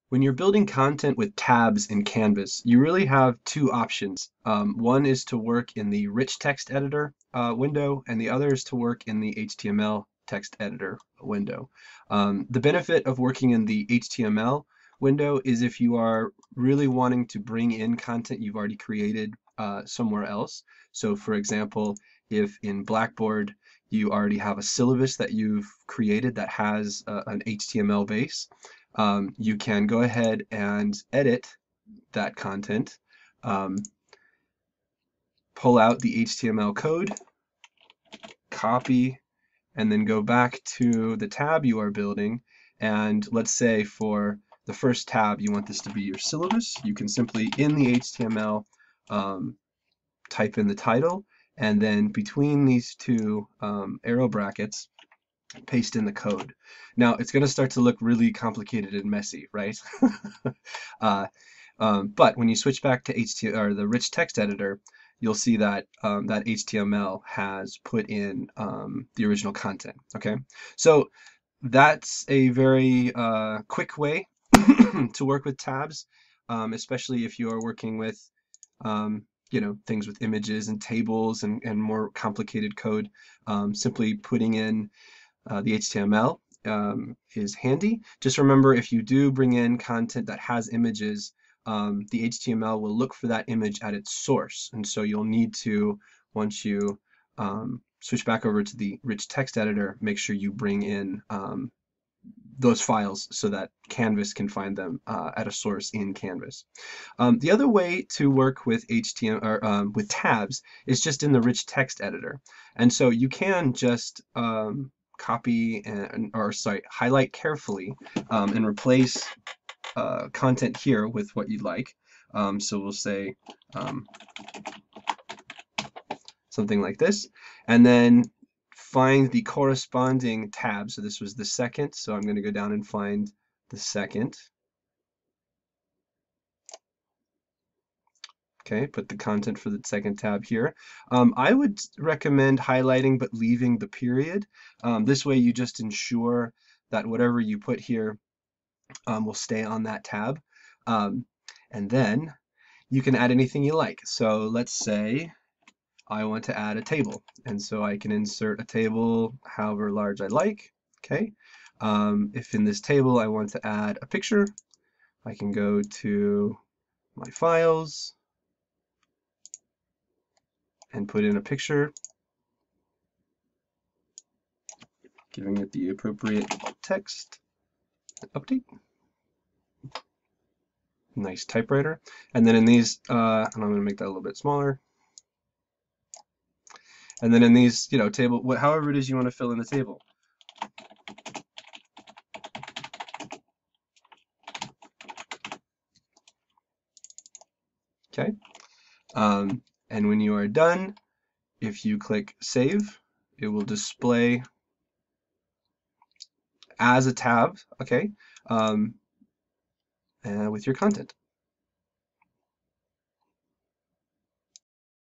When you're building content with tabs in Canvas, you really have two options. One is to work in the rich text editor window, and the other is to work in the HTML text editor window. The benefit of working in the HTML window is if you are really wanting to bring in content you've already created somewhere else. So for example, if in Blackboard you already have a syllabus that you've created that has an HTML base, you can go ahead and edit that content, um, pull out the HTML code, copy, and then go back to the tab you are building. And let's say for the first tab, you want this to be your syllabus. You can simply, in the HTML, type in the title, and then between these two arrow brackets, paste in the code. Now it's going to start to look really complicated and messy, right? uh, but when you switch back to HTML or the rich text editor, you'll see that that HTML has put in the original content. Okay, so that's a very quick way to work with tabs, especially if you are working with things with images and tables and more complicated code. Simply putting in the HTML is handy. Just remember, if you do bring in content that has images, the HTML will look for that image at its source. And so you'll need to, once you switch back over to the rich text editor, make sure you bring in those files so that Canvas can find them at a source in Canvas. The other way to work with HTML or with tabs is just in the rich text editor. And so you can just copy highlight carefully and replace content here with what you'd like. So we'll say something like this, and then find the corresponding tab. So this was the second, so I'm going to go down and find the second. Okay, put the content for the second tab here. I would recommend highlighting but leaving the period. This way you just ensure that whatever you put here will stay on that tab. And then you can add anything you like. So let's say I want to add a table, and so I can insert a table however large I like. Okay. If in this table I want to add a picture, I can go to my files and put in a picture, giving it the appropriate text. Update. Nice typewriter. And then in these, and I'm going to make that a little bit smaller. And then in these, table, however it is you want to fill in the table. Okay. And when you are done, if you click Save, it will display as a tab, okay, with your content.